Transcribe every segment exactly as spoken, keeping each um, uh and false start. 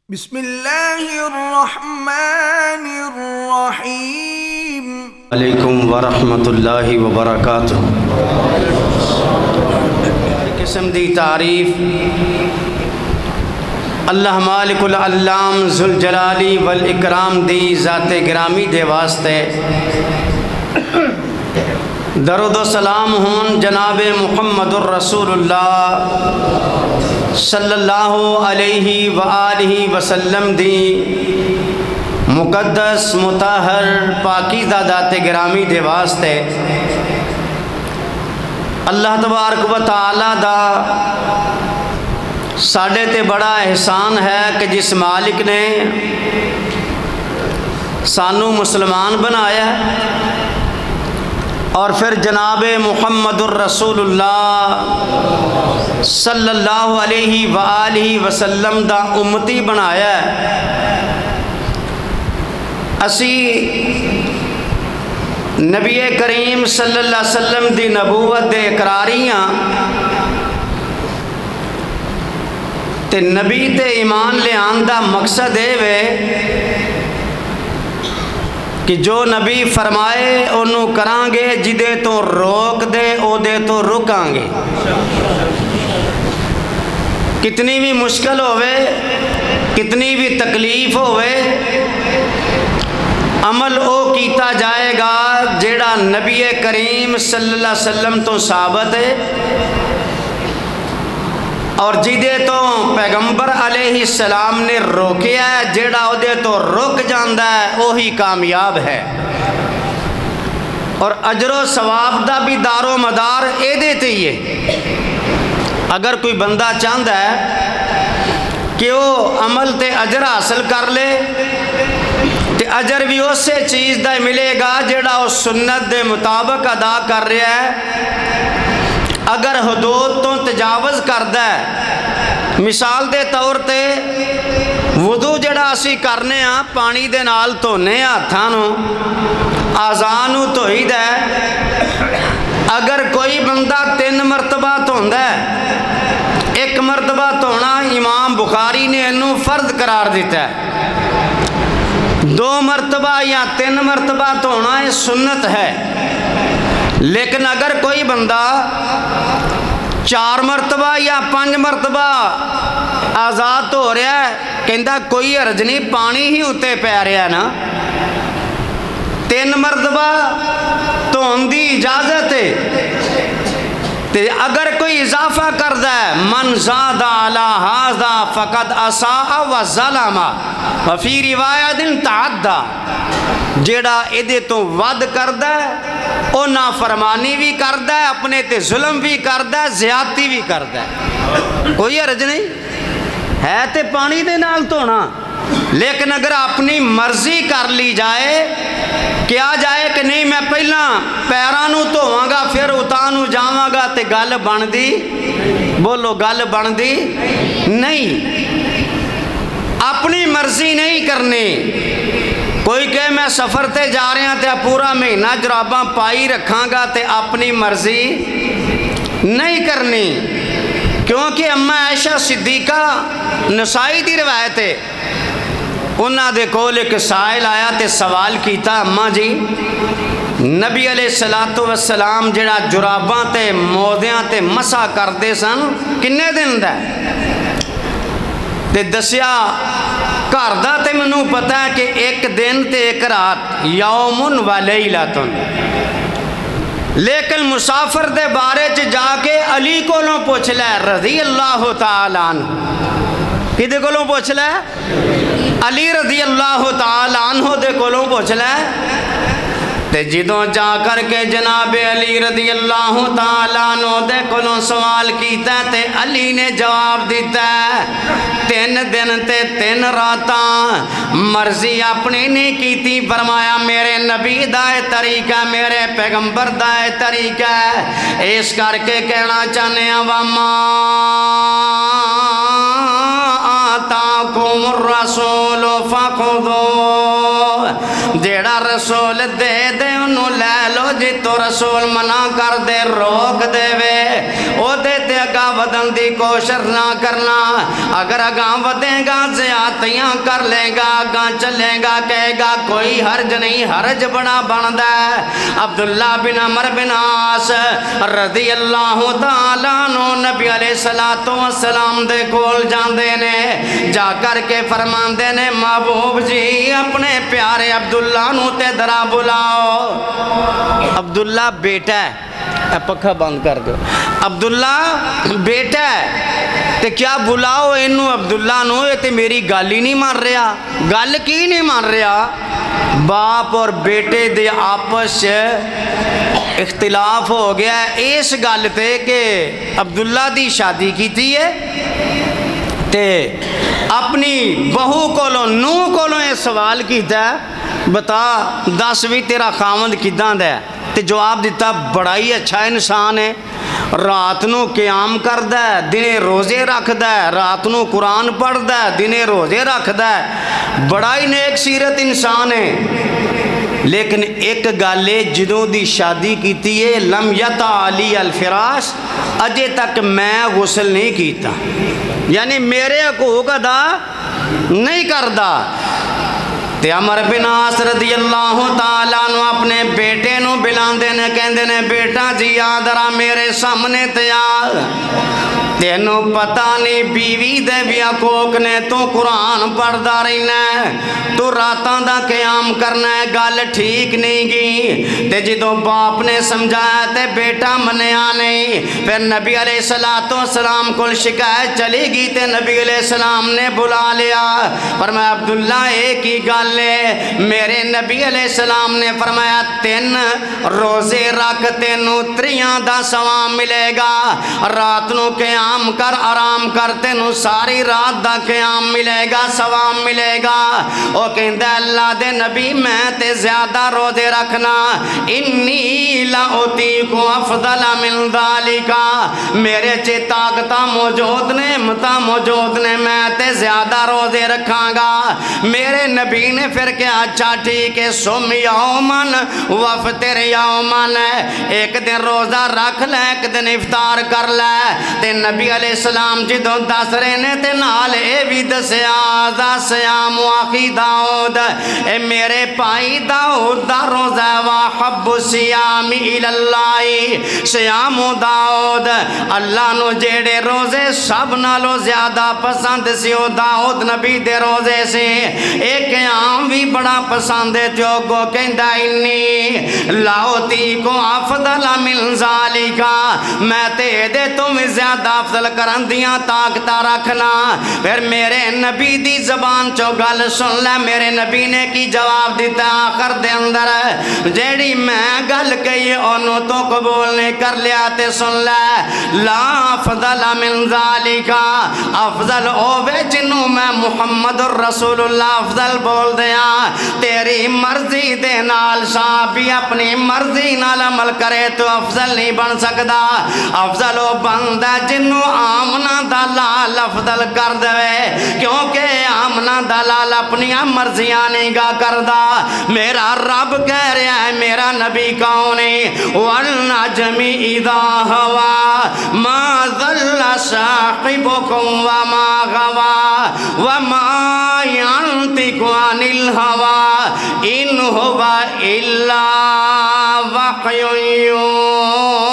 بسم اللہ الرحمن الرحیم علیکم ورحمۃ اللہ وبرکاتہ۔ قسم دی تعریف اللہ مالک العلام ذوالجلالی والاکرام دی ذات گرامی دے واسطے درود و سلام ہون جناب محمد الرسول اللہ صلی اللہ علیہ وآلہ وسلم دی مقدس مطہر پاکیزہ ذات گرامی دے واسطے اللہ تبارک و تعالی دا ساڑھے تے بڑا احسان ہے کہ جس مالک نے سانو مسلمان بنایا اور پھر جناب محمد الرسول اللہ صلی اللہ علیہ وآلہ وسلم دا امتی بنایا ہے۔ اسی نبی کریم صلی اللہ علیہ وسلم دی نبوت دے اقراریاں تے نبی تے ایمان لے آندہ مقصد ہے وے کہ جو نبی فرمائے انہوں کران گے، جدے تو روک دے او دے تو رکان گے۔ کتنی بھی مشکل ہوئے، کتنی بھی تکلیف ہوئے، عمل او کیتا جائے گا جیڑا نبی کریم صلی اللہ علیہ وسلم تو ثابت ہے، اور جدے تو پیغمبر علیہ السلام نے روکیا ہے، جیڑا او دے تو رک جاندہ ہے وہی کامیاب ہے، اور اجر و ثواب دا بھی دار و مدار اے دیتے ہی ہے۔ اگر کوئی بندہ چاہتا ہے کہ وہ عمل تے اجر حاصل کر لے تے اجر بھی اس سے چیز دا ملے گا جیڑا وہ سنت دے مطابق ادا کر رہا ہے۔ اگر حدود تو تجاوز کردہ ہے، مثال دے طور تے وضو جڑا اسی کرنے ہاں پانی دے نال دھونے ہاتھاں آزانو توحید ہے، اگر کوئی بندہ تین مرتبہ دھوندا ہے، ایک مرتبہ دھونا امام بخاری نے انہوں فرض قرار دیتا ہے، دو مرتبہ یا تین مرتبہ دھونا یہ سنت ہے، لیکن اگر کوئی بندہ چار مرتبہ یا پانچ مرتبہ آزاد ہو رہا ہے، کہندہ کوئی عرض نہیں، پانی ہی اتے پہ رہا ہے نا، تین مرتبہ تو ان دی اجازت ہے۔ اگر کوئی اضافہ کردہ ہے، من زاد علی ھذا فقد اساء و ظلم وفی روایت تعدی، جیڑا ادھے تو ود کردہ ہے او نافرمانی بھی کردہ ہے، اپنے تے ظلم بھی کردہ ہے، زیادتی بھی کردہ ہے، کوئی حرج نہیں ہے تے پانی دے نال دھونا، لیکن اگر اپنی مرضی کر لی جائے، کیا جائے کہ نہیں میں پہلا پیرانو دھواں گا پھر اتانو جاواں گا تے گل بن دی، بولو گل بن دی نہیں، اپنی مرضی نہیں کرنی۔ کوئی کہے میں سفر تے جا رہے ہیں تے پورا مہینہ جراباں پائی رکھاں گا تے اپنی مرضی نہیں کرنی، کیونکہ اماں عائشہ صدیقہ نسائی دی روایت ہے، انہاں دے کول ایک سائل آیا تے سوال کیتا، اماں جی نبی علیہ السلام جڑا جراباں تے موزیاں تے مسا کر دے سن کنے دن دا تے دسیا کردہ تے منوں پتہ ہے کہ ایک دن تے ایک رات، یومن و لیلتن، لیکن مسافر دے بارے چ جا کے علی کولوں پوچھ لے رضی اللہ تعالیٰ عنہ، کدے کولوں پوچھ لے علی رضی اللہ تعالیٰ عنہ دے کولوں پوچھ لے، تے جدوں جا کر کے جناب علی رضی اللہ تعالیٰ عنہ دے کولوں سوال کیتا تے علی نے جواب دیتا ہے، تین دن تے تین راتاں مرضی اپنی نہیں کیتی، فرمایا میرے نبی دائے طریقہ میرے پیغمبر دائے طریقہ ہے، اس کر کے کہنا چاہنے ہیں وَمَا آتَاكُمُ الرَّسُولُ فَخُذُوهُ، جیڑا رسول دے دے انہوں لے لو، جی تو رسول منع کر دے روک دے وے، او دے تے اگا ودن دی کوشش نہ کرنا، اگر اگا ودیں گا زیادہ زیادتیاں کر لے گا گاں چلے گا کہے گا کوئی حرج نہیں حرج بڑا بندہ ہے۔ عبداللہ بن عمر بن عاص رضی اللہ تعالیٰ عنہ نبی علیہ السلام دے کول جاندے نے جا کر کے فرماندے نے محبوب جی اپنے پیارے عبداللہ نو تے درا بلاؤ۔ عبداللہ بیٹا ہے، اے پکھا بند کر دو، عبداللہ بیٹا ہے تے کیا بلاؤ انہوں عبداللہ نو، یہ تے میری گل ہی نہیں مان رہا۔ گل کی نہیں مان رہا؟ باپ اور بیٹے دے آپس اختلاف ہو گیا ہے اس گل تے کہ عبداللہ دی شادی کیتی ہے تے اپنی بہو کولوں نو کولوں یہ سوال کیتا ہے بتا دس بھی تیرا خاوند کداں دا ہے تے جواب دیتا بڑا ہی اچھا انسان ہے، رات نو قیام کردا ہے، دنے روزے رکھدا ہے، رات نو قرآن پڑھدا ہے، دنے روزے رکھدا ہے، بڑا ہی نیک سیرت انسان ہے۔ لیکن ایک گالے جدوں دی شادی کیتی ہے لم یتا علی الفراش، اجے تک میں غسل نہیں کیتا، یعنی میرے حقوق ادا نہیں کردا۔ تے عمر بن عاص رضی اللہ تعالیٰ عنہ اپنے بیٹے نو بلاندے نے کہندے نے بیٹا جی یاد رہا میرے سامنے تیار، تینوں پتہ نہیں بیوی دے بھی حقوق نے، تو قرآن پڑھدا رہنا ہے، تو راتاں دا قیام کرنا ہے، گل ٹھیک نہیں گی۔ تے جدوں باپ نے سمجھایا تے بیٹا منیا نہیں، پھر نبی علیہ السلام کو شکایت چلی گی تے نبی علیہ السلام نے بلا لیا، فرمایا عبداللہ ایک ہی گل ہے، میرے نبی علیہ السلام نے فرمایا تین روزے رکھ تینوں تریاں دا ثواب ملے گا، رات نو قیام قیام کر آرام کر تینوں ساری رات دا قیام ملے گا ثواب ملے گا۔ او کہندا اللہ دے نبی میں تے زیادہ روزے رکھنا، انی لأطیق افضل من ذالک، میرے چے طاقتاں موجود نے متا موجود نے میں تے زیادہ روزے رکھاں گا۔ میرے نبی نے پھر کہا اچھا ٹھیک ہے سم یومن وفطر یومن، ایک دن روزہ رکھ لے ایک دن افطار کر لے۔ تے نبی علیہ السلام جدوں دس رہے نے تے نال اے بھی دسیا ذا سیام اخی داؤد، اے میرے بھائی داؤد دا روزہ وحب الصیام الاللہ، سیام داؤد اللہ نو جیڑے روزے سب نالو زیادہ پسند سی او داؤد نبی دے روزے سے، ایک عام بھی بڑا پسند ہے جو گو کہندا انی لاؤتی کو افضل من ذالکا، میں تے دے تم زیادہ افضل کرن دیاں طاقتہ رکھنا۔ پھر میرے نبی دی زبان چو گل سن لے، میرے نبی نے کی جواب دیتا آخر دے اندر، جیڑی میں گل کہی انہوں تو قبول نہیں کر لیا تے سن لے، لا افضل من ذالکا، افضل اوے جنوں میں محمد الرسول اللہ افضل بول دیا، تیری مرضی دے نال صحابی اپنی مرضی نال عمل کرے تو افضل نہیں بن سکدا، افضل او بندہ جنوں آمنہ دلال افضل کر دے، کیونکہ آمنہ دلال اپنی مرضیاں نہیں گا کردہ۔ میرا رب کہہ رہا ہے میرا نبی کون ہے، والنجم اذا ہوا ما ضل صاحبکم وما غوا وما ينطق عن الهوى ان هو الا وحی یوحی۔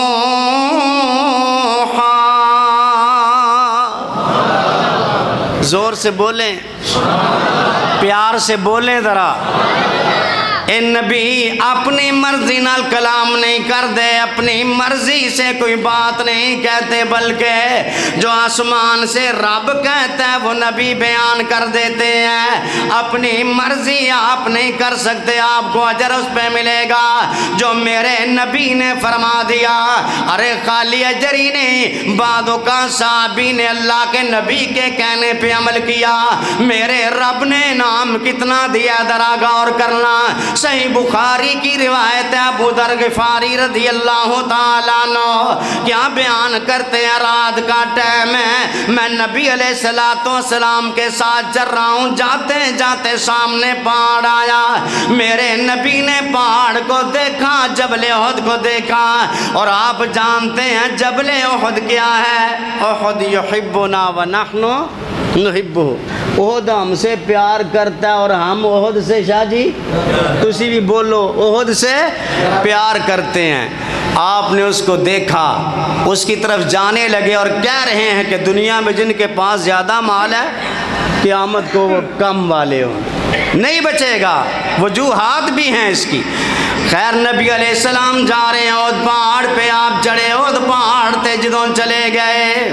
زور سے بولیں، پیار سے بولیں ذرا۔ اے نبی اپنی مرضی نال کلام نہیں کر دے، اپنی مرضی سے کوئی بات نہیں کہتے، بلکہ جو آسمان سے رب کہتا ہے وہ نبی بیان کر دیتے ہیں۔ اپنی مرضی آپ نہیں کر سکتے، آپ کو اجر اس پہ ملے گا جو میرے نبی نے فرما دیا۔ ارے خالی اجر ہی نہیں، بعدوں کا صحابی نے اللہ کے نبی کے کہنے پہ عمل کیا، میرے رب نے انعام کتنا دیا ذرا غور کرنا۔ صحیح بخاری کی روایت ہے، ابو ذر غفاری رضی اللہ تعالیٰ عنہ کیا بیان کرتے ہیں، رات کا ٹائم ہے، میں نبی علیہ السلام کے ساتھ چل رہا ہوں، جاتے جاتے سامنے پہاڑ آیا، میرے نبی نے پہاڑ کو دیکھا، جبل احد کو دیکھا، اور آپ جانتے ہیں جبل احد کیا ہے، احد یحبنا ونحن نحبہ، احد ہم سے پیار کرتا ہے اور ہم احد سے، شاہ جی تسی بھی بولو، احد سے پیار کرتے ہیں۔ آپ نے اس کو دیکھا، اس کی طرف جانے لگے اور کہہ رہے ہیں کہ دنیا میں جن کے پاس زیادہ مال ہے قیامت کو وہ کم والے ہوں، نہیں بچے گا، وجوہات بھی ہیں اس کی۔ خیر نبی علیہ السلام جا رہے ہیں احد پہاڑ پہ، آپ چڑھے احد پہاڑ تے جدوں چلے گئے،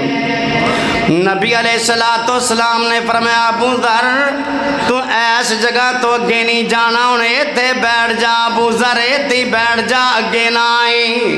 نبی علیہ السلام نے فرمایا ابو ذر تو ایس جگہ تو اگے نہیں جانا، ہوں ایتھے بیٹھ جا ابو ذر، ایتھے بیٹھ جا، اگے نہ آئی۔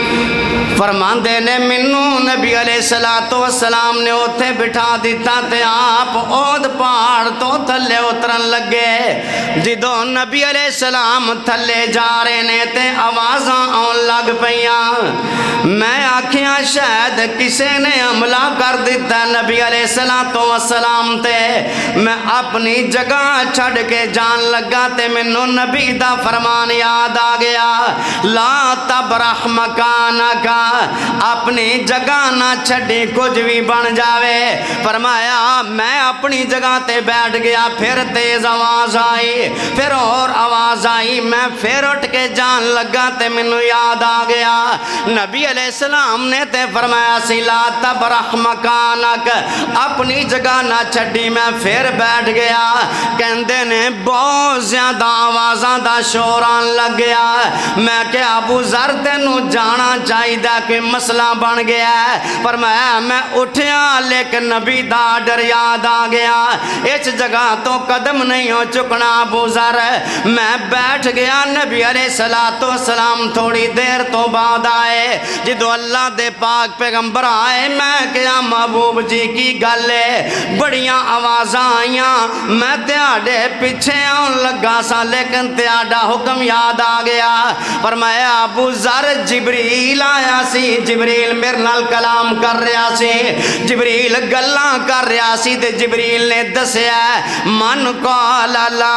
فرماندے نے منو نبی علیہ السلام نے اوتھے بٹھا دیتا تے آپ احد پہاڑ تو تھلے اترن لگے۔ جدوں نبی علیہ السلام تھلے جا رہے نے تے آوازاں آن لگ پیاں، میں آکھیاں شاید کسے نے حملہ کر دیتا نبی علیہ السلام تے، میں اپنی جگہ چھڑ کے جان لگا تے منو نبی دا فرمان یاد آ گیا، لا تبرح مکانکا، اپنی جگہ نہ چھڑی کچھ بھی بن جاوے۔ فرمایا میں اپنی جگہ تے بیٹھ گیا، پھر تیز آواز آئی، پھر اور آواز آئی، میں پھر اٹھ کے جان لگا تے منو یاد آ گیا، نبی علیہ السلام نے تے فرمایا سی لا تبرح مکانک، اپنی جگہ نہ چھڑی، میں پھر بیٹھ گیا۔ کہندے نے بہت زیادہ آوازاں دا شوران لگ گیا، میں کہ ابو ذر تینوں جانا چاہی دا کہ مسئلہ بن گیا ہے۔ فرمایا میں اٹھیا لیکن نبی دا ڈر یاد آ گیا، اس جگہ تو قدم نہیں ہو چکنا ابو ذر، میں بیٹھ گیا۔ نبی علیہ السلام تھوڑی دیر تو بعد آئے، جدو اللہ دے پاک پیغمبر آئے، میں کیا محبوب جی کی گلے، بڑیاں آوازاں آئیاں، میں تیاڈے پیچھے آن لگا سا لیکن تیاڈا حکم یاد آ گیا۔ فرمایا ابو ذر جبریل آیا سی، جبریل میرے نال کلام کر رہا سی، جبریل گلاں کر رہا سی تے جبریل نے دسیا من قال لا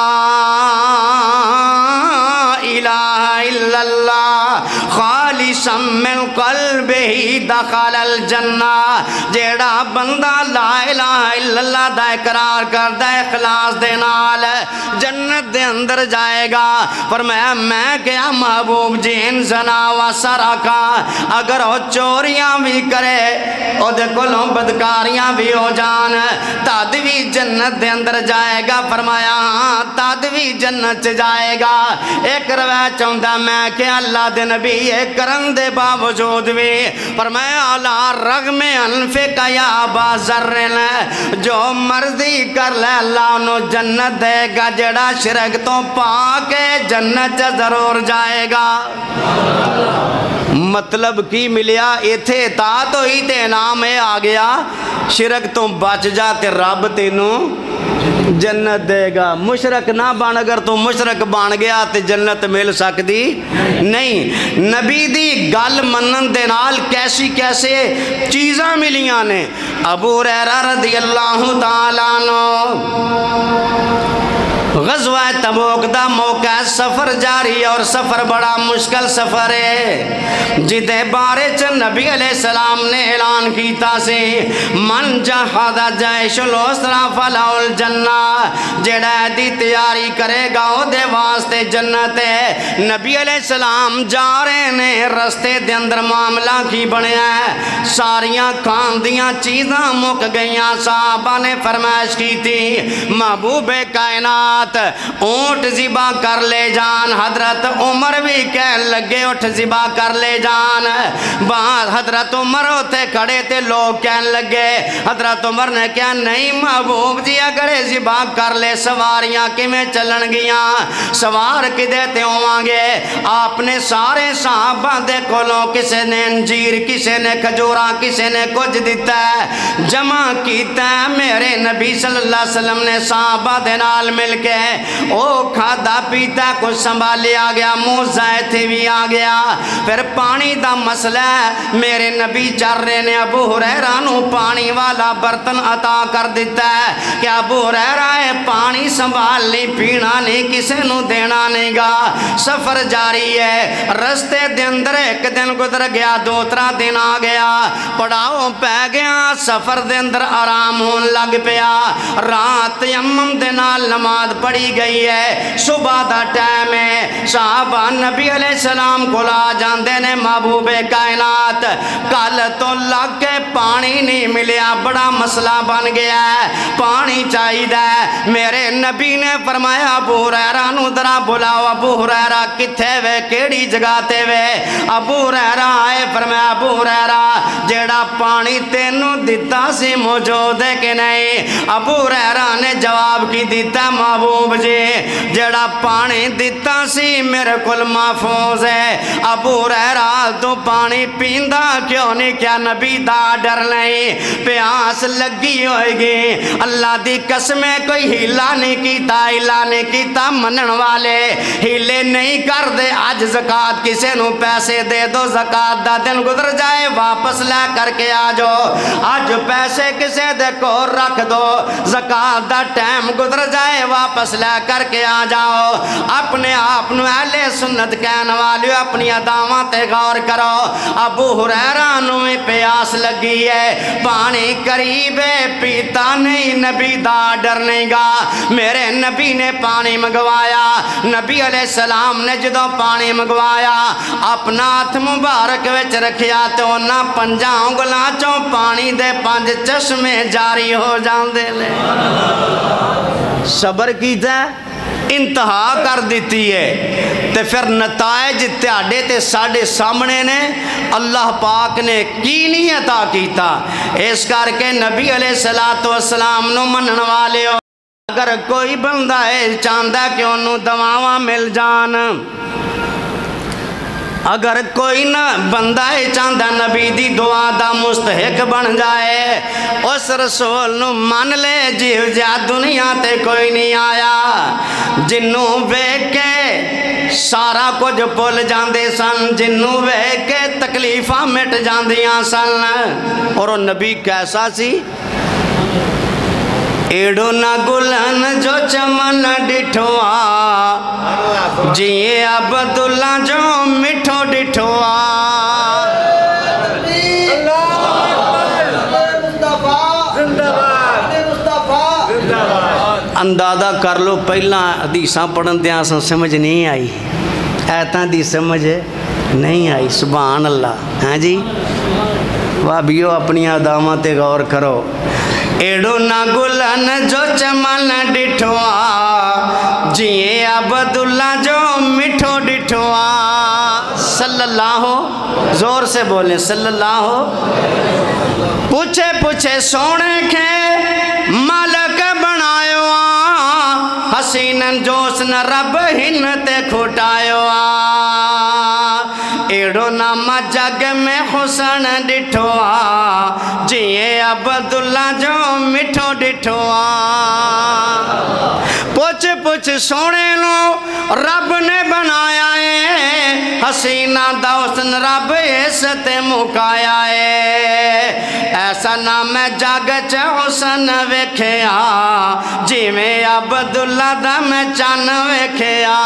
الہ الا اللہ خالصا من قلبہ دخل الجنہ، جیڑا بندہ لا الہ الا اللہ دا اقرار کردا ہے اخلاص دے نال جنت دے اندر جائے گا۔ فرمایا میں کیا محبوب جی ان زنا و سرقا، اگر وہ چوریاں بھی کرے او دے کولوں بدکاریاں بھی ہو جان تد بھی جنت دے اندر جائے گا۔ فرمایا ہاں تد بھی جنت چ جائے گا۔ ایک روایت چاہندا میں کہ اللہ دے نبی ایک کرن دے باوجود بھی فرمایا لا رغم انفک یا ابا ذر، جو مرضی کر لے اللہ انہوں جنت دے گا، جڑا شرک تو پاکے جنت چ ضرور جائے گا۔ مطلب کی ملیا ایتھے اطاعت ہوئی تے انعام ہے آ گیا، شرک تو بچ جا تے رب تینوں جنت دے گا۔ مشرک نہ بن، اگر تو مشرک بن گیا تے جنت مل سکتی نہیں۔ نبی دی گل منن دے نال کیسی کیسے چیزاں ملیاں نے۔ ابو ہریرہ رضی اللہ تعالیٰ عنہ غزوہ تبوک دا موقع، سفر جاری اور سفر بڑا مشکل سفر ہے، جدے بارے چ نبی علیہ السلام نے اعلان کیتا سے من جہاد جیش الاسرا فلہ الجنہ، جڑا دی تیاری کرے گا او دے واسطے جنت ہے۔ نبی علیہ السلام جا رہے نے، رستے دے اندر معاملہ کی بنیا ہے، ساریاں کھان دیاں چیزاں مک گئیاں۔ صحابہ نے فرمائش کی تھی محبوب کائنات اونٹ ذبح کر لے جان، حضرت عمر بھی کہن لگے اٹھ ذبح کر لے جان، بعد حضرت عمر ہوتے کھڑے تھے، لوگ کہن لگے، حضرت عمر نے کہا نہیں محبوب جی اگر ذبح کر لے سواریاں کمیں چلن گیاں، سوار کدے تے ہوواں گے۔ آپ نے سارے صحابہ دے کولوں کسے نے انجیر، کسے نے کھجورا، کسے نے کچھ دیتا ہے، جمع کیتا ہے۔ میرے نبی صلی اللہ علیہ وسلم نے صحابہ دے نال مل کے ہے او کھادا پیتا کچھ سنبھالیا گیا موزہ تھے بھی آ گیا پھر پانی دا مسئلہ ہے میرے نبی چر رہے نے ابو ہریرہ نو پانی والا برتن عطا کر دیتا ہے کہ ابو ہریرہ ہے پانی سنبھال نہیں پینا نہیں کسے نو دینا نہیں گا سفر جاری ہے رستے دے اندر ایک دن گزر گیا دو ترا دن آ گیا پڑاؤ پہ گیا سفر دے اندر آرام ہون لگ پیا رات یمم دے نال نماز پڑھی گئی ہے صبح دا ٹائم ہے صحابہ نبی علیہ السلام کو لا جاندے نے محبوب کائنات کل تو لگ کے پانی نہیں ملیا بڑا مسئلہ بن گیا ہے پانی چاہیے ہے میرے نبی نے فرمایا ابو ہریرہ نو درا بلاؤ ابو ہریرہ کتھے وے کیڑی جگہ تے وے ابو ہریرہ آئے فرمایا ابو ہریرہ جیڑا پانی تینوں دیتا سی موجود ہے کہ نہیں ابو ہریرہ نے جواب کی دیتا محبوب جی جیڑا پانی دیتا سی میرے کل محفوظ ہے ابو ہریرہ تو پانی پیندہ کیوں نہیں کیا نبی دا ڈر نہیں پیاس لگی ہوئے گی اللہ دی قسمیں کوئی ہیلا نہیں کیتا ہیلا نہیں کیتا منن والے ہیلے نہیں کر دے آج زکاة کسے نو پیسے دے دو زکاة دا دن گزر جائے واپس لے کر کے آجو آج پیسے کسے دے کو رکھ دو زکاة دا ٹائم گزر جائے واپس لے کر کے آ جاؤ اپنے آپ نو اہل سنت کہنے والی اپنی اداواں تے غور کرو ابو ہریرہ نو پیاس لگی ہے پانی قریب ہے پیتا نہیں نبی دا ڈر نہیں گا میرے نبی نے پانی منگوایا نبی علیہ السلام نے جدو پانی منگوایا اپنا ہاتھ مبارک وچ رکھیا تو انہاں پنجاں انگلاں چوں پانی دے پانچ چشمے جاری ہو جاندے لے صبر کیتا انتہا کر دیتی ہے تے پھر نتائج تیاڈے تے ساڈے سامنے نے اللہ پاک نے کی نہیں عطا کیتا اس کر کے نبی علیہ السلام نو منن والے ہو اگر کوئی بندہ ہے چاندہ کہ انہوں دواواں مل جان اگر کوئی نہ بندہ ہے چاندہ نبی دی دعا دا مستحق بن جائے اس رسول نو مان لے جیو جا دنیا تے کوئی نہیں آیا جنوں بیک کے سارا کچھ پل جاندے سن جنوں بیک کے تکلیفاں مٹ جاندیاں سن اور نبی کیسا سی ایڈو نا گلن جو چمن ڈٹھوا جیے عبداللہ جو مٹھو ڈٹھوا اندازہ کر لو پہلا حدیثاں پڑھن دیا سن سمجھ نہیں آئی ایتاں دی سمجھ نہیں آئی سبحان اللہ ہاں جی وابیو اپنی ادامہ تے غور کرو ایڈو نا گلن جو چمن ڈٹھوا جیے عبداللہ جو مٹھو ڈٹھوا صلی اللہ زور سے بولیں صلی اللہ پوچھے پوچھے سونے کے مالک بنایو حسینن جوسن رب ہن تے کھٹایو ایڈو نام جگ میں حسن ڈٹھوا جیے عبداللہ جو مٹھو ڈٹھوا پوچھ پوچھ سونے لو رب نے بنایا ہے حسینہ دا حسن رب اس تے مکایا ہے ایسا نام جگ چ حسن ویکھیا جی میں عبداللہ دا میں چن ویکھیا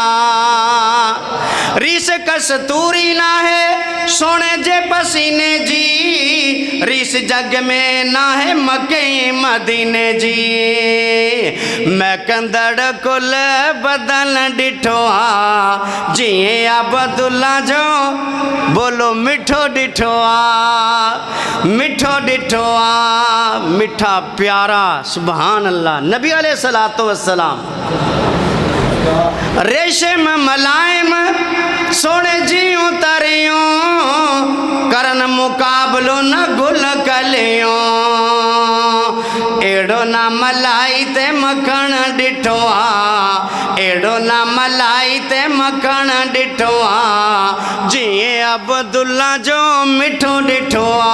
ریس کستوری نہ ہے سونے جے پسینے جی ریس جگ میں نہ ہے مکہ مدینے جی میں کندڑ کل بدن ڈٹھوا جیے عبداللہ جو بولو مٹھو ڈٹھوا مٹھو ڈٹھوا مٹھا پیارا سبحان اللہ نبی علیہ السلام ریشم ملائم سونے جیوں تریوں کرن مقابلوں نہ گل کلیوں ایڈو نہ ملائی تے مکھن ڈٹھوا ایڈو نہ ملائی تے مکھن ڈٹھوا جیے عبداللہ جو مٹھو ڈٹھوا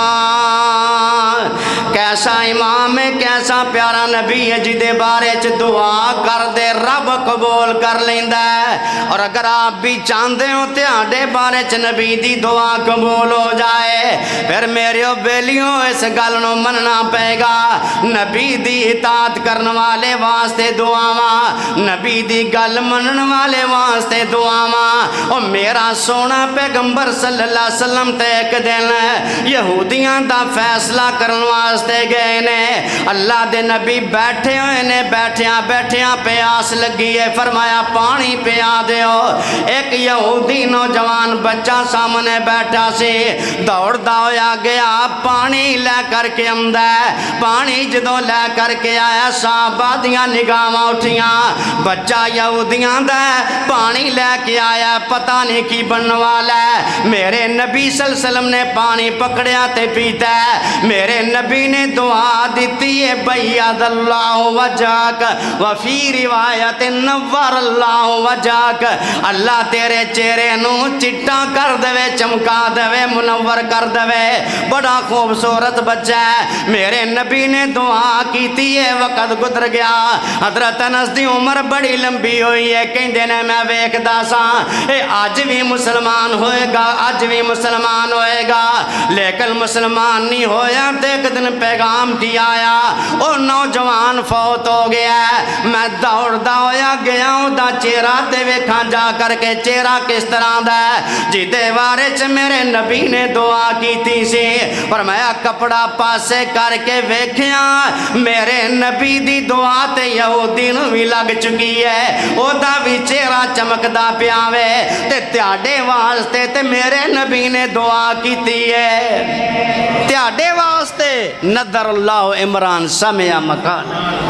کیسا امام ہے کیسا پیارا نبی ہے جدے بارے چ دعا کر دے رب قبول کر لیندہ ہے اور اگر آپ بھی چاندے ہو تیاڈے بارے چ نبی دی دعا قبول ہو جائے پھر میرے بیلیوں اس گل نو مننا پے گا نبی دی اطاعت کرن والے واسطے دعاواں نبی دی گل منن والے واسطے دعاواں او میرا سونا پیغمبر صلی اللہ علیہ وسلم تے ایک دن یہودیاں دا فیصلہ کرن واسطے گئے نے اللہ دے نبی بیٹھے ہوئے نے بیٹھیاں بیٹھیاں پیاس لگی ہے فرمایا پانی پیا دیو ایک یہودی نوجوان بچہ سامنے بیٹھا سی دوڑ ہویا گیا پانی لے کر کے آمدا ہے پانی جدوں لے کر کے آیا صحابہ دیاں نگاہاں اٹھیاں بچہ یہودیاں دا پانی لے کے آیا پتہ نہیں کی بننے والا ہے میرے نبی صلی اللہ علیہ وسلم نے پانی پکڑیا تے پیتا ہے میرے نبی نے دعا دیتی ہے بیاد اللہ وجہک وفی روایت نور اللہ وجہک اللہ تیرے چہرے نو چٹا کر دے چمکا دے منور کر دے بڑا خوبصورت بچہ ہے میرے نبی نے دعا کیتی ہے وقت گزر گیا حضرت انس دی عمر بڑی لمبی ہوئی ہے کہندے نے میں ویکھدا ساں اے اج بھی مسلمان ہوئے گا اج بھی مسلمان ہوئے گا لیکن مسلمان نہیں ہویا تے ایک دن پیغام دیا آیا او نوجوان فوت ہو گیا ہے میں دوڑ دا ہویا گیا ہوں دا چہرہ تے ویکھاں جا کر کے چہرہ کس طرح دا ہے جی دے بارے چ میرے نبی نے دعا کیتی سی فرمایا کپڑا پاسے کر کے ویکھیاں میرے نبی دی دعا تے یہودی نو بھی لگ چکی ہے او دا بھی چہرہ چمکدا پیا وے تے تیاڈے واسطے تے میرے نبی نے دعا کیتی ہے تیاڈے واسطے نظر اللہ عمران سمع مکان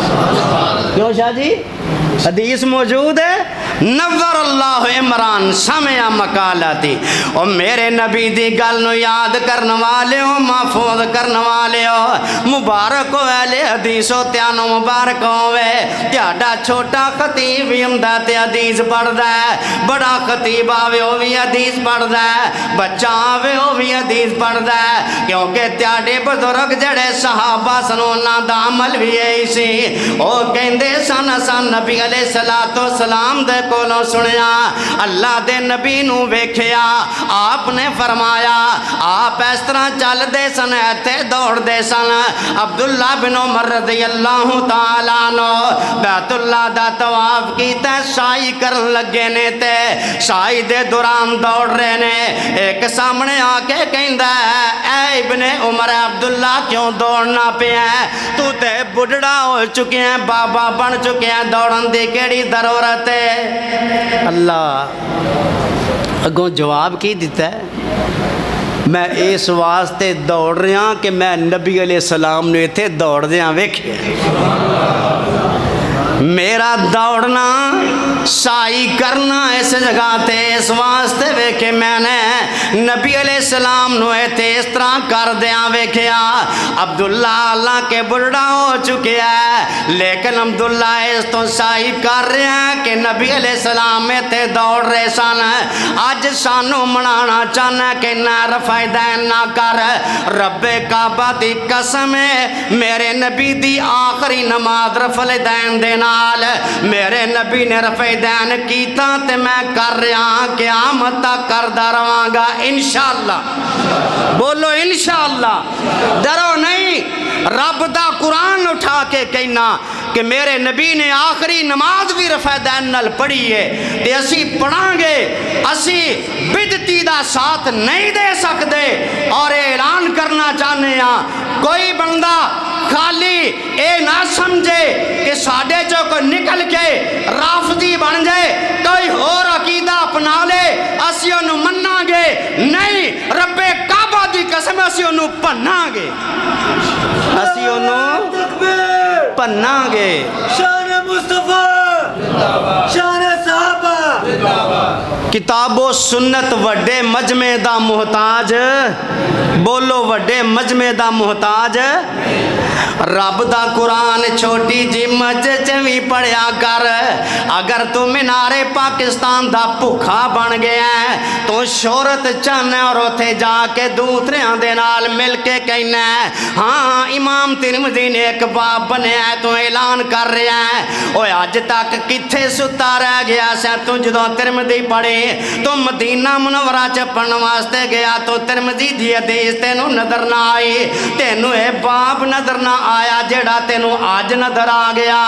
کیوں شاہ جی حدیث موجود ہے نظر اللہ عمران سمع مقالتی اور میرے نبی دی گل نو یاد کرن والے ہو محفوظ کرن والے ہو مبارک ہو اہل حدیث ہو تیانو مبارک ہوئے تیاڈا چھوٹا خطیب بھی امداد حدیث پڑھ دا ہے بڑا خطیب آوے ہو بھی حدیث پڑھ دا ہے بچہ آوے ہو بھی حدیث پڑھ دا ہے کیونکہ تیاڈے بزرگ جڑے صحابہ سنونا دا عمل بھی ہے اسی او کہندے سن سن نبی علیہ السلام دے کولوں سنیا اللہ دے نبی نو ویکھیا آپ نے فرمایا آپ اس طرح چل دے سن ایتھے دوڑ دے سن عبداللہ بن عمر رضی اللہ تعالیٰ عنہ بیت اللہ دا طواف کیتا سائی کرن لگے نے تے سائی دے دوران دوڑ رہے نے ایک سامنے آ کے کہندا ہے اے ابن عمر عبداللہ کیوں دوڑنا پیا ہے تو تے بڑھڑا ہو چکے ہیں بابا بن چکے ہیں دوڑن دی کیڑی ضرورت ہے اللہ اگوں جواب کی دیتا ہے میں اس واسطے دوڑ رہا ہوں کہ میں نبی علیہ السلام نے تھے دوڑ دیاں ویکھے میرا دوڑنا سائی کرنا اس جگہ تے اس واسطے ویکھے میں نے نبی علیہ السلام نو تے اس طرح کر دیاں ویکھیا عبداللہ اللہ کے بڑھڑا ہو چکے ہے لیکن عبداللہ اس تو سائی کر رہے ہیں کہ نبی علیہ السلام میں تے دوڑ رہے سن آج سانو منانا چاہنا کہ نہ رفع دین نہ کر رب کعبہ دی قسم ہے میرے نبی دی آخری نماز رفع دین دینا میرے نبی نے رفع دین کیتا تے میں کر رہا قیامت تک کردہ رہاں گا انشاءاللہ بولو انشاءاللہ ڈرو نہیں رب دا قرآن اٹھا کے کہنا کہ میرے نبی نے آخری نماز بھی رفع دین نال پڑھی ہے تے اسی پڑھاں گے اسی بدتی دا ساتھ نہیں دے سکتے اور اعلان کرنا چاہنے ہیں کوئی بندہ خالی اے نہ سمجھے کہ ساڑھے جو کو نکل کے رافضی بن جائے کوئی اور عقیدہ اپنا لے اسی انہوں مننا گے نہیں رب کعبہ دی قسم اسی انہوں پننا گے اسی انہوں پننا گے شان مصطفیٰ شان صحابہ کتاب و سنت وڈے مجمع دا محتاج بولو وڈے مجمع دا محتاج रब दा कुरान छोटी जी मस्जिद च भी पढ़िया कर। अगर तू मीनारे पाकिस्तान दा भुखा बन गया है तो शोहरत चाहना और उथे जाके दूसरियां दे नाल मिल के कहना है हाँ इमाम तिरमिज़ी ने एक बाप बनया है, तू ऐलान कर रहा है। ओए अज तक किथे सुता रह गया सा तू? जदों तिरमिज़ी पढ़े तो मदीना मुनव्वरा च पढ़न वास्ते गया तो तिरमिज़ी दी हदीस तेनू नजर ना आई, तेनू ए बाप नजर ना आया जेड़ा तेनू आज नजर आ गया।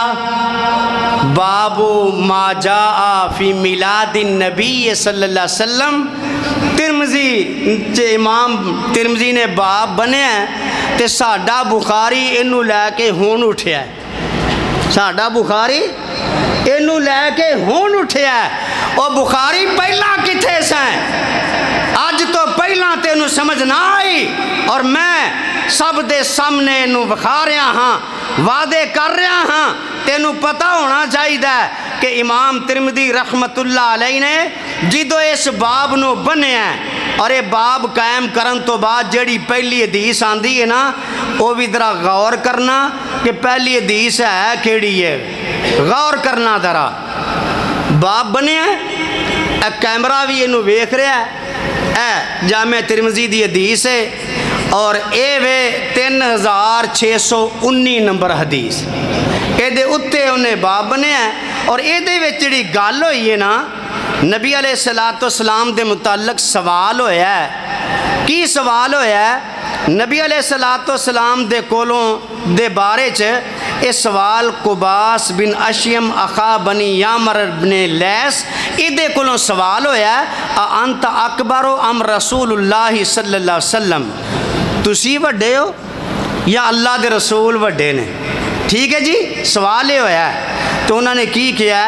बाबू माजा आफी मिलादिन नबी सल्लल्लाहु अलैहि वसल्लम तिरमिज़ी च इमाम तिरमिज़ी ने बाप बनया ते साडा बुखारी इनू लैके हुण उठिया, साडा बुखारी इनू लैके हुण उठिया। ओ बुखारी पहला किथे सैं? अज तो पहला तेनू समझ ना आई और मैं सब दे सामने इनू विखा रहा हाँ, वादे कर रहा हाँ। तेनू पता होना चाहिए कि इमाम तिरमिज़ी रहमतुल्लाह अलैह ने जिदों इस बाब नू बनिया और ये बाब कायम करन तो बाद जड़ी पहली हदीस आंदी है ना वो भी जरा गौर करना कि पहली हदीस है केड़ी है, गौर करना जरा। बाब बनिया ए कैमरा भी इनू वेख रहा है, ए जामे तिरमिज़ी दी हदीस है और ये वे तीन हज़ार छे सौ उन्नी नंबर हदीस ये उत्ते उन्हें बाब बनिया और ये जी गल हुई है ना नबी अलैहिस्सलातु वस्सलाम दे मुताल्लिक सवाल होया है। की सवाल होया है? नबी अलैहिस्सलातु वस्सलाम दे कोलों दे बारे च ये सवाल कुबास बिन अशयम अखा बनी यामर ने लैस इदे कोलों सवाल होया आ अंत अकबरो अम रसूलुल्लाह सल्लल्लाहु अलैहि वसल्लम, तुसी वड्डे हो या अल्लाह दे रसूल वड्डे ने? ठीक है जी, सवाल ये होया तो उन्होंने की किया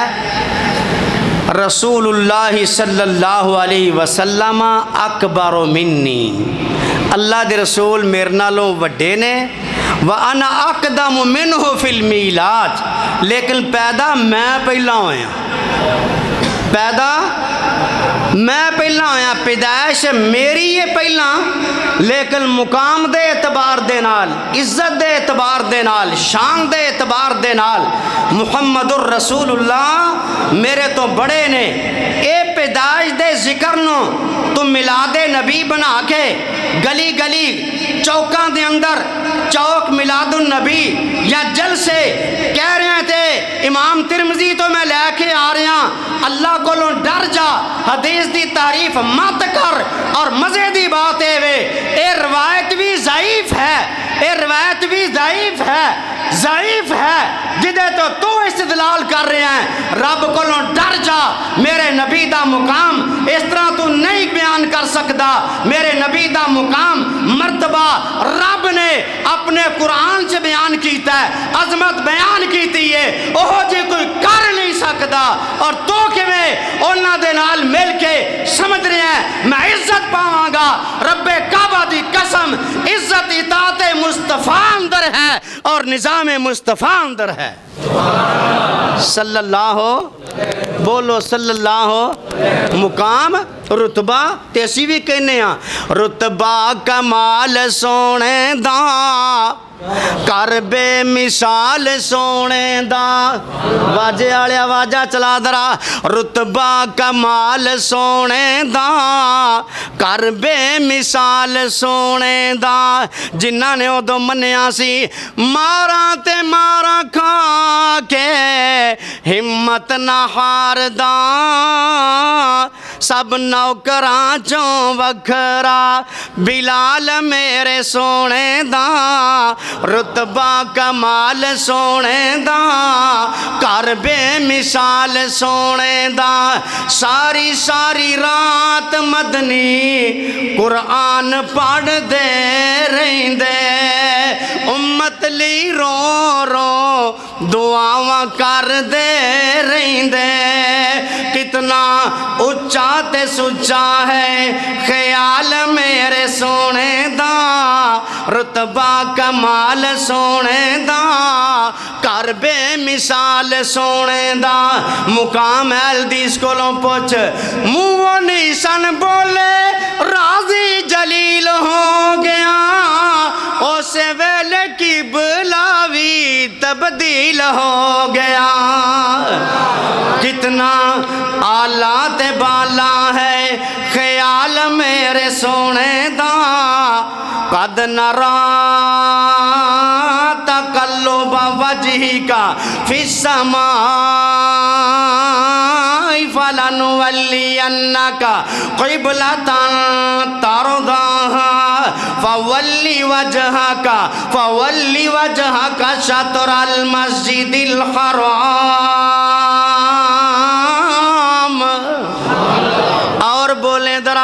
रसूलुल्लाह सल्लल्लाहु अलैहि वसल्लम अकबरो मिन्नी, अल्लाह दे रसूल मेरे नालों वड्डे ने। व अना अकदम मिन्हु फिल मीलाद, लेकिन पैदा मैं पहला होया, पैदा मैं पहला होया, पैदाइश मेरी ये पहला, लेकिन मुकाम दे एतबार दे नाल, इज्जत दे एतबार दे नाल, शान दे एतबार दे नाल मुहम्मदुर रसूलुल्लाह मेरे तो बड़े ने। ए पैदाइश दे जिक्र नो तुम मिलादे नबी बना के गली गली चौकां दे अंदर चौक मिलादुन नबी या जलसे कह रहे थे इमाम तिरमिज़ी तो मैं लेके आ रहा, अल्लाह कोलों डर जा, हदीस दी तारीफ मत कर। और मजे दी बात है वे ए रवायत भी ज़ईफ है, ए रवायत भी ज़ईफ है, ज़ईफ है जिदे तो तू इस्तेदलाल कर रहे हैं। रब कोलों डर जा, मेरे नबी दा मुकाम इस तरह तू नहीं बयान कर सकता। मेरे नबी दा मुकाम मर्तबा रब ने अपने कुरान च बयान किया है, अजमत बयान की है, ओह जी कोई कर नहीं सकता। और तू किवें उन्हां दे नाल मिल के समझ रहे हैं मैं इज्जत पावांगा? रब्बे काबा दी कसम इज्जत इताते मुस्तफ़ा अंदर है और निज़ाम मुस्तफ़ा अंदर है। सल्लल्लाहु बोलो सल्लल्लाहु, मुकाम रुतबा ते असी भी कहने रुतबा कमाल सोने दा कर बेमिसाल सोने दा, वाजे आले आवाजा चला दरा, रुतबा कमाल सोने दा कर बेमिसाल सोने दा, जिन्ना ने उदों मन्निया सी मारा ते मारा खा के हिम्मत ना हारदा, सब नौकरां चों वखरा बिलाल मेरे सोने दा, रुतबा कमाल सोने दा कर बेमिसाल सोने दा। सारी सारी रात मदनी कुरान पढ़ दे रहिंदे, उम्मत ली रो रो दुआवां कर दे रहिंदे, कितना उच्चा ते सुच्चा है ख्याल मेरे सोने दा, रुतबा कमाल सोने दा कर बेमिसाल सोने दा। मुकाम एलदीस कोलों पुछ मुँह नहीं सन बोले राजी जलील हो गया, اس ویلے کی بلاوی تبدیل ہو گیا کتنا آلات بالا ہے خیال میرے سونے دا قد نرا تقلب وجہک فی السماء فلنولینک قبلۃ ترضاها فولی وجہک فولی وجہک شطر المسجد الحرام اور بولیں درا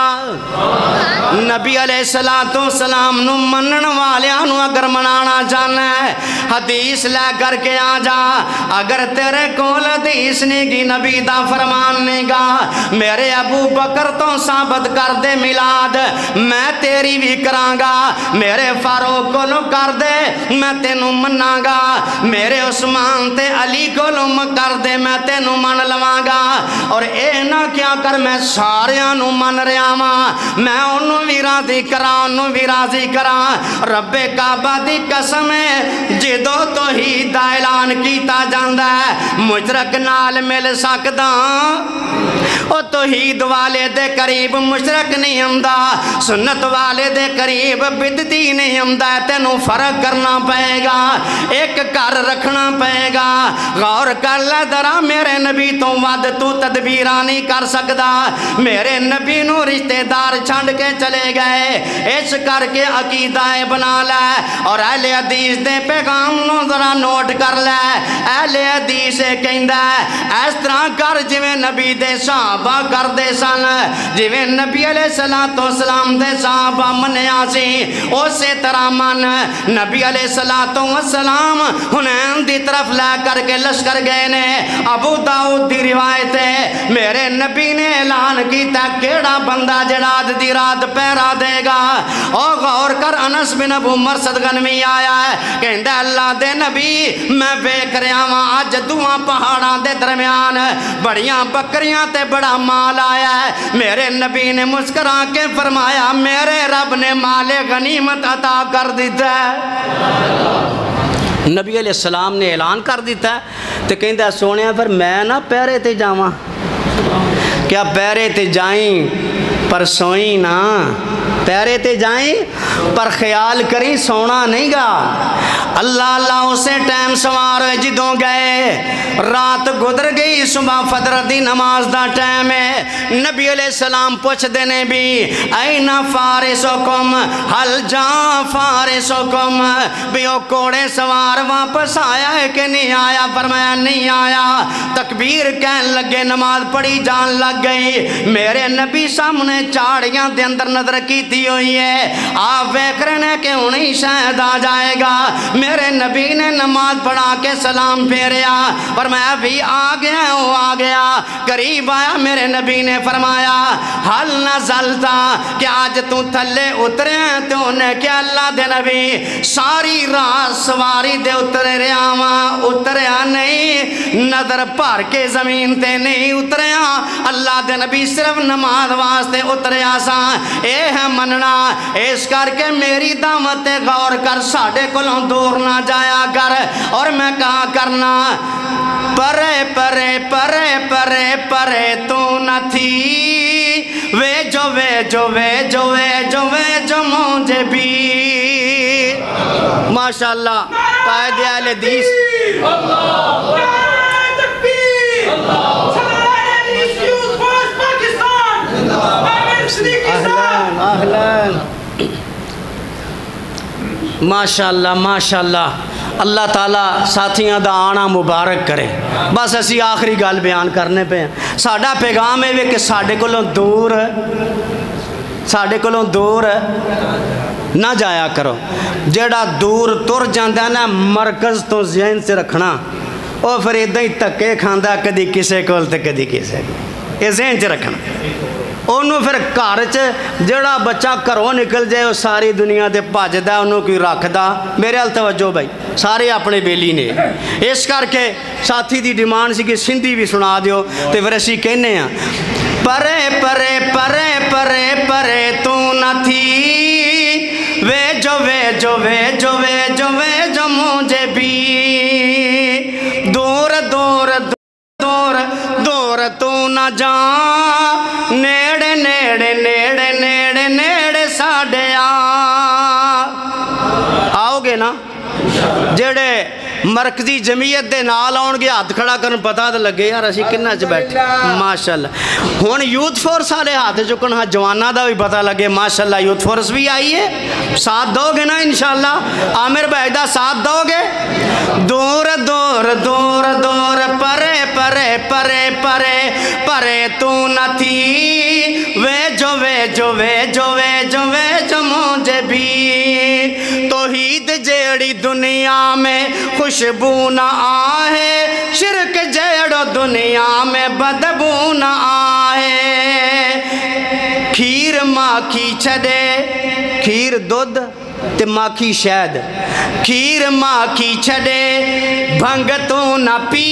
نبی علیہ السلام نو منن والیاں اگر منانا جانا ہے حدیث لے کر کے آ جا اگر تیرے کول حدیث نہیں گی نبی دا فرمان نہیں گا میرے ابو بکر تو ثابت کر دے میلاد میں تیری بھی کران گا میرے فاروق کو کر دے میں تینوں مناں گا میرے عثمان تے علی کو کر دے میں تینوں من لواں گا اور اے نہ کیا کر میں ساریاں نو من رہا ہاں میں انہوں بھی راضی کراں انہوں بھی راضی کراں رب کعبہ دی قسم ہے جدو توحید دا اعلان کیتا جاندا ہے مشرک نال مل سکدا او توحید والے دے قریب مشرک نہیں ہمدا سنت والے دے قریب بدتی نہیں ہمدا تینوں فرق کرنا پائے گا ایک کر رکھنا پائے گا غور کر لے درا میرے نبی تو ود تو تدبیراں نہیں کر سکدا میرے نبی نو رشتے دار چھنڈ کے چلے گئے اس کر کے عقیدہ بنا لے اور اہل حدیث دے پیغام نو ذرا نوٹ کر لے اہل حدیث کہندا ہے اس طرح کر جویں نبی دے صحابہ کر دے سن جویں نبی علیہ السلام دے صحابہ منیا سی اسی طرح من نبی علیہ السلام حنین دی طرف لے کر کے لشکر گئے نے ابو داؤد دی روایت ہے میرے نبی نے اعلان کیتا کیڑا بندہ جڑاد دی رات پہرا دے گا او غور کر انس بن ابو مرصد غنوی آیا ہے کہندا اللہ دے نبی میں ویکھ رہا ہاں اج دوواں پہاڑاں دے درمیان بڑیاں بکریاں تے بڑا مال آیا ہے میرے نبی نے مسکرا کے فرمایا میرے رب نے مال غنیمت عطا کر دیتا ہے نبی علیہ السلام نے اعلان کر دیتا ہے تو کہندا سونیا پھر میں نہ پہرے تے جاواں کیا پہرے تے جائیں پر سوئیں نا پہرے تے جائیں پر خیال کری سونا نہیں گا اللہ اللہ اسے ٹائم سوار ہوئے جدوں گئے رات گزر گئی صبح فجر دی نماز دا ٹائم ہے نبی علیہ السلام پوچھ دینے بھی این فارسکم حل جا فارسکم بھی او کوڑے سوار واپس آیا ہے کہ نہیں آیا فرمایا نہیں آیا تکبیر کہن لگے نماز پڑھی جان لگ گئی میرے نبی سامنے چاڑیاں دے اندر نظر کی تھی ہوئی ہے آپ ویکھ رہے ہیں کہ انہیں شاید آ جائے گا میرے نبی نے نماز پڑھا کے سلام پھیریا فرمایا بھی آ گیا وہ آ گیا قریب آیا میرے نبی نے فرمایا حل نزلتا کہ آج تو تھلے اترے ہیں تو انہیں کہ اللہ دے نبی ساری رات سواری دے اترے رہا ہاں اتریا نہیں نظر پار کے زمین تے نہیں اتریا اللہ دے نبی صرف نماز واسطے اتریا سا اے ہے مننا اس کر کے میری دعوت غور کر ساڑھے کلوں دور نہ جایا کر اور میں کہا کرنا پرے پرے پرے پرے پرے تو نہ تھی وے جو وے جو وے جو وے جو وے جو مجھے بھی ماشاءاللہ قائد اہل حدیث اہلان اہلان ماشاءاللہ ماشاءاللہ اللہ تعالیٰ ساتھیاں دا آنا مبارک کرے بس اسی آخری گل بیان کرنے پہ ہیں ساڑھا پیغام ہے کہ ساڑھے کلوں دور ساڑھے کلوں دور نہ جایا کرو جیڑا دور تر جاندہ نا مرکز تو ذہن سے رکھنا او پھر ادھا ہی تکے کھاندہ کدی کسے کول تے کدی کسے کول یہ ذہن سے رکھنا انہوں پھر گھر چ جڑا بچہ گھروں نکل جائے وہ ساری دنیا تے بھجدا انہوں کوئی رکھدا میرے ال توجہ بھائی سارے اپنے بیلی نے اس کر کے ساتھی دی ڈیمانڈ سی کہ سندھی بھی سنا دیو تے پھر اسی کہنے ہیں پرے پرے پرے پرے پرے تو نہ تھی وے جو وے جو وے جو وے جو وے جو مجھے بھی دور دور دور دور تو نہ جان نیڑے نیڑے نیڑے نیڑے نیڑے ساڑے آ آؤ گے نا جڑے مرکزی جمعیت دے نال آن گے ہاتھ کھڑا کرن پتا تو لگے یار اسی کنہ چ بیٹھے ماشاءاللہ ہون یوتھ فورس والے ہاتھ چکن ہاں جوانا دا بھی پتا لگے ماشاءاللہ یوتھ فورس بھی آئی ہے ساتھ دو گے نا انشاءاللہ عامر بھائی دا ساتھ دو گے دور دور دور دور پرے پرے پرے پرے پرے تو نہ تھی وے جو وے جو وے جو وے جو وے جو مجھے بھی توحید جیڑی دنیا میں خوشبو نہ آئے شرک جیڑو دنیا میں بدبو نہ آئے کھیر ماکھی چھڑے کھیر دودھ تے ماکھی شہد کھیر ماکھی چھڑے بھنگ تو نہ پی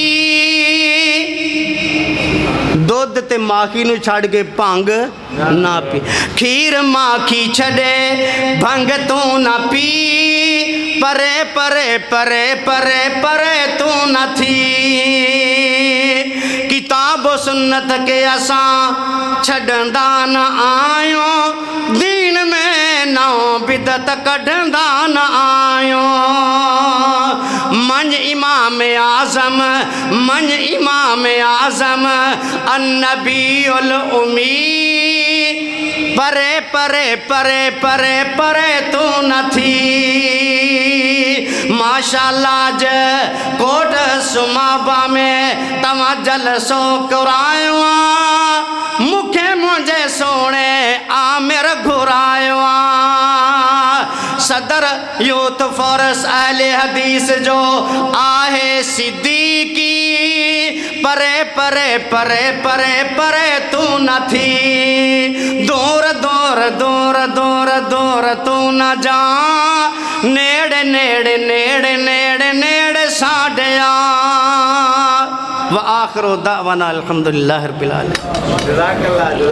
دودھ تے ماکھی نو چھڑ کے بھنگ نہ پی کھیر ماکھی چھڑے بھنگ تو نہ پی پرے پرے پرے پرے پرے تو نہ تھی کتاب و سنت کے اساں چھڑندہ نہ آئیوں دین میں نو بدت کڑندہ نہ آئیوں من امام اعظم من امام اعظم النبی الامی پرے پرے پرے پرے پرے تو نہ تھی ماشاءاللہ ج کوٹ سمابا میں تمہ جلسو کرائیواں مکھے مجھے سونے عامر گھرائیواں صدر یوتھ فورس اہل حدیث جو آہے صدیقی پرے پرے پرے پرے پرے تو نہ تھی دور دور دور دور دور تو نہ جان نیڑے نیڑے نیڑے نیڑے نیڑے ساڑے آ وآخر دعوانا الحمدللہ رب العالمین